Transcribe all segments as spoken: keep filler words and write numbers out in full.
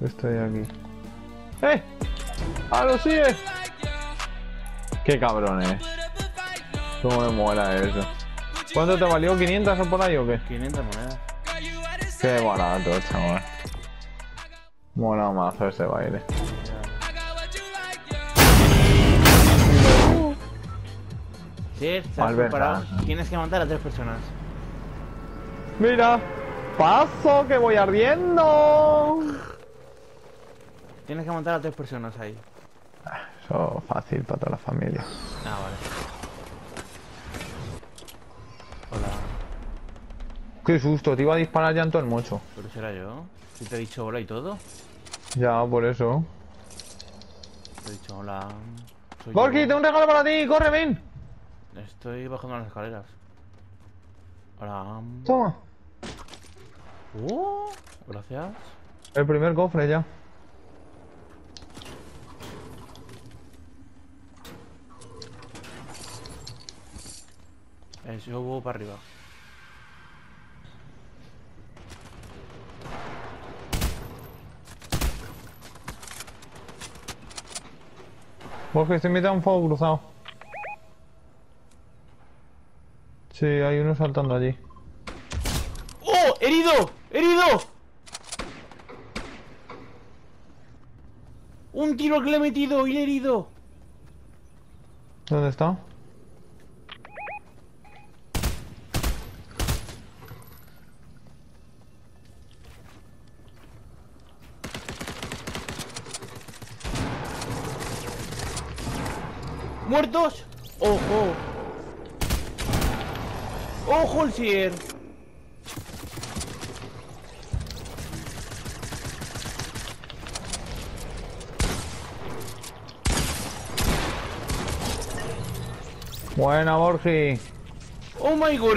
Estoy aquí. ¡Eh! ¡Ah, lo sigue! ¡Qué cabrón es! ¿Cómo me mola eso? ¿Cuánto te valió? ¿quinientas o por ahí o qué? quinientas monedas. Qué barato, chaval. Mola más ese baile. Sí, estás Albert, preparado. ah. Tienes que matar a tres personas. ¡Mira! ¡Paso que voy ardiendo! Tienes que matar a tres personas ahí. Eso fácil para toda la familia. Ah, vale. Hola. Qué susto, te iba a disparar ya en todo el mocho. ¿Pero será yo? Si te he dicho hola y todo. Ya, por eso. Te he dicho hola. Soy Gorky, yo. tengo un regalo para ti, corre, ven. Estoy bajando las escaleras. Hola. Toma. Uh, gracias. El primer cofre ya. Eh, yo voy para arriba. Jorge, se mete a un fuego cruzado. Sí, hay uno saltando allí. ¡Oh! ¡Herido! ¡Herido! Un tiro que le he metido y le he herido. ¿Dónde está? ¿Muertos? ¡Ojo! ¡Ojo el Sier! Buena, Borgi. ¡Oh my god!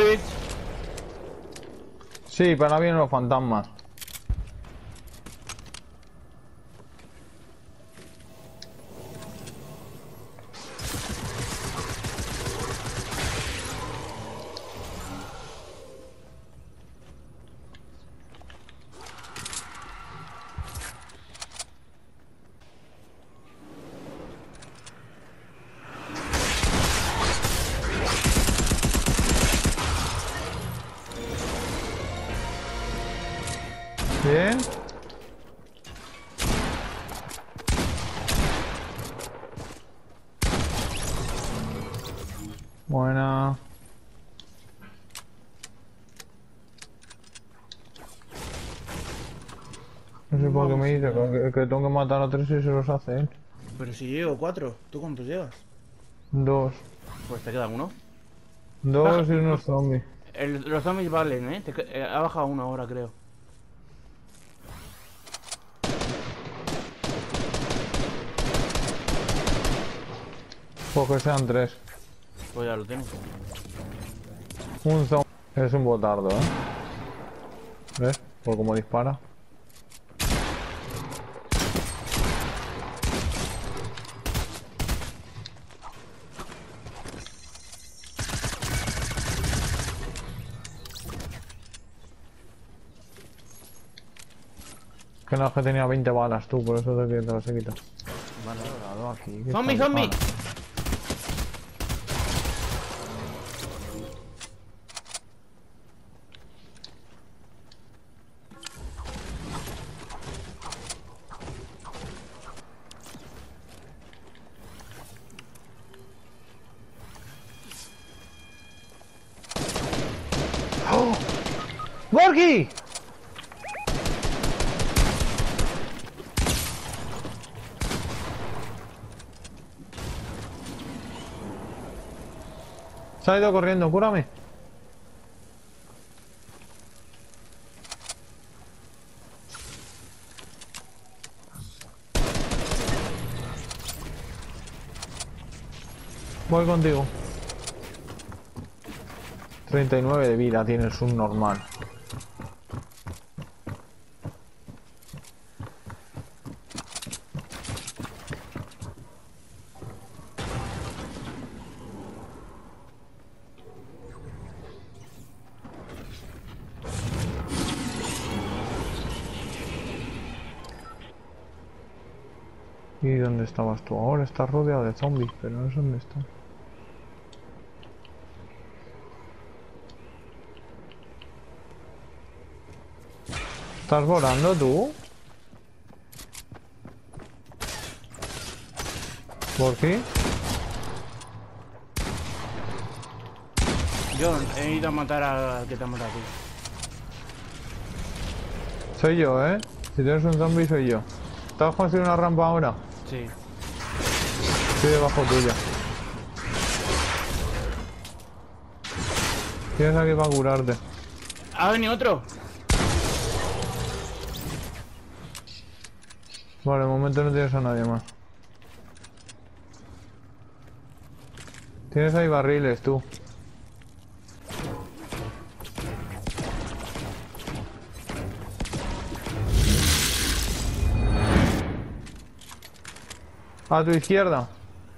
Sí, pero ahora vienen los fantasmas. Bien. Buena. No sé por qué me dice que, que tengo que matar a tres y se los hace él. Pero si yo llevo cuatro, ¿tú cuántos llevas? Dos. Pues te queda uno. Dos y unos zombies. El- los zombies valen, ¿eh? Te que- eh, ha bajado uno ahora, creo. Pues que sean tres. Pues ya lo tengo. Un zombie. Es un botardo, ¿eh? ¿Ves? Por cómo dispara. Que no, es que tenía veinte balas tú, por eso te, te las he quitado. Vale. Colgado aquí, que ¡Zombie, está zombie! dispara. ¡Oh! ¡Gorky! Se ha ido corriendo, cúrame. Voy contigo. treinta y nueve de vida tienes un normal. ¿Y dónde estabas tú ahora? Estás rodeado de zombies, pero no sé dónde estás. ¿Estás volando tú? ¿Por qué? Yo he ido a matar al que te ha matado a ti. Soy yo, ¿eh? Si tienes un zombie, soy yo. ¿Estás construyendo una rampa ahora? Sí. Estoy debajo tuya. Tienes aquí para curarte. ¿Ha venido otro? Vale, de momento no tienes a nadie más. Tienes ahí barriles, tú. A tu izquierda.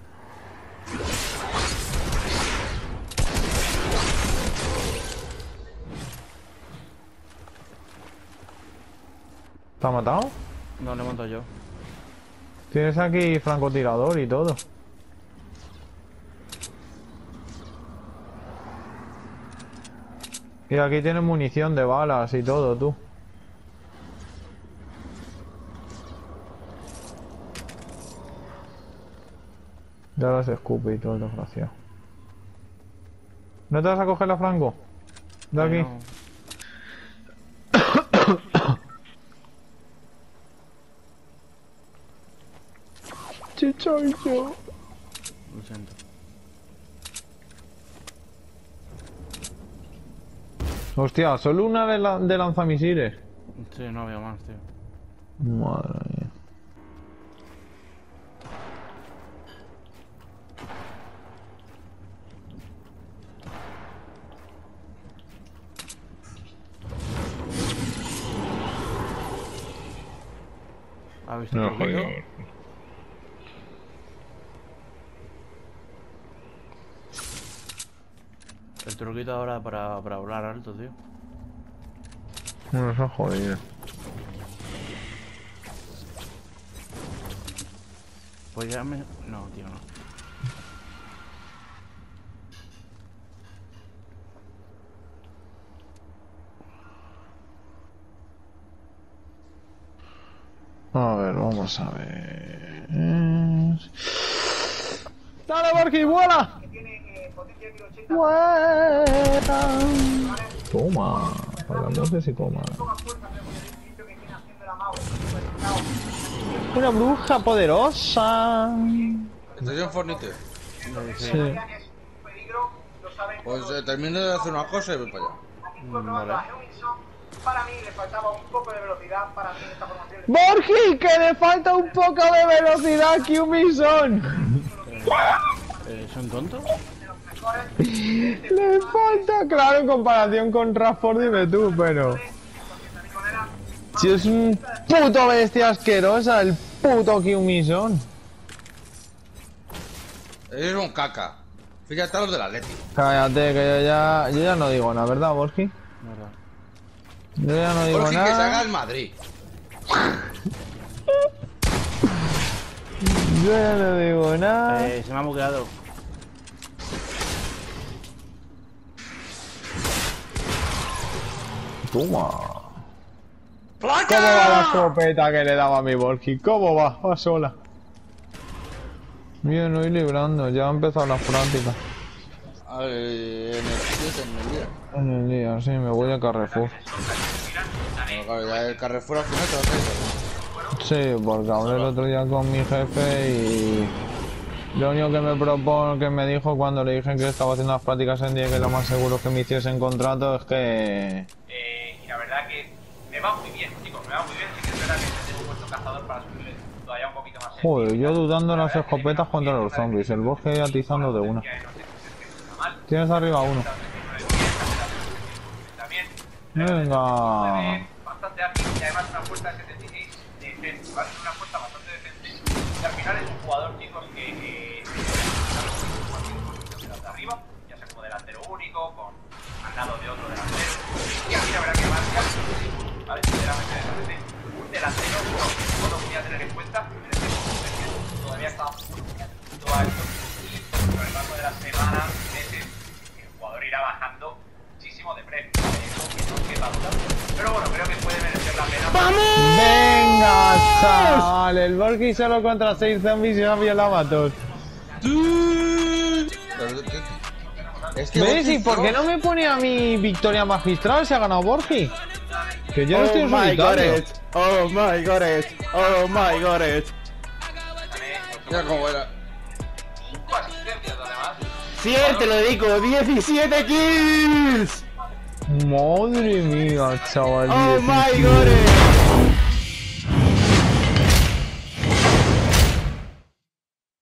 ¿Te ha matado? No, lo he montado yo. Tienes aquí francotirador y todo. Y aquí tienes munición de balas y todo, tú. Ya las escupe y todo el desgraciado. ¿No te vas a coger la franco? De aquí. No. Chichoyo. Lo siento. Hostia, solo una de, la de lanzamisiles. Sí, no había más, tío. Madre mía. ¿Has visto No, el ruido? joder. El truquito ahora para, para volar alto, tío. No se ha jodido. Pues ya me... No, tío, no. A ver, vamos a ver. ¡Dale, Borgi, vuela! ¡Vuela! Toma, hablamos de si toma. Una bruja poderosa. ¿Estás en Fornite? Sí. Pues eh, termino de hacer una cosa y voy para allá. Mm, Vale. Para mí le faltaba un poco de velocidad para mí esta formación. Borgi, que le falta un poco de velocidad, Q-Mison. Eh, ¿Son tontos? Le falta, claro, en comparación con Radford, dime tú, pero... Si es un puto bestia asquerosa, el puto Q-Mison. Eres un caca. Fíjate a los del Atleti. Cállate, que yo ya, yo ya no digo nada, ¿verdad, Borgi? Verdad. Yo ya no digo Jorge, que se haga nada. el Madrid. Yo ya no digo nada. Eh, se me ha bugueado. Toma. ¿Cómo va la escopeta que le daba a mi Borgi? ¿Cómo va? Va sola. Bien, no ir librando, ya han empezado las prácticas. A ver, en el siete, en el día. En el día, sí, me voy a Carrefour. Bueno, claro, ya el Carrefour al final te vas a ir. Sí, porque hablé el otro día con mi jefe y... Lo único que me propone, que me dijo cuando le dije que estaba haciendo las prácticas en día que lo más seguro es que me hiciesen contrato es que... Eh, y la verdad que me va muy bien, chicos, me va muy bien. Sí que es verdad que tengo un puesto cazador para subirle todavía un poquito más. Joder, yo dudando en las escopetas contra los zombies, el bosque atizando de una. Tienes arriba uno. Venga. Bastante ágil y además una puerta de setenta y seis decente, ¿vale? Una puerta bastante decente. Y al final es un jugador, chicos, que eh, de arriba, ya sea como delantero único, con al lado de otro delantero. Y aquí la verdad que marca, ¿vale? Sinceramente, un delantero, no, no lo voy a tener en cuenta, en este momento, todavía está muy alto y con el paso de las semanas, meses, el jugador irá bajando muchísimo de precio. Eso que no quepa duda. Pero bueno, creo que puede merecer la pena. ¡Vamos! ¡Venga, chaval! El Borgi solo contra seis zombies y una violaba a todos. Es que ¿Ves? Borgi ¿Y por qué no me pone a mi victoria magistral si ha ganado Borgi? Que yo no estoy en solitario. Oh my god it. Oh my god it. Mira cómo era. cinco asistencias además. Siete, te lo dedico, diecisiete kills. Madre mía, chaval. Oh my diecisiete. god it.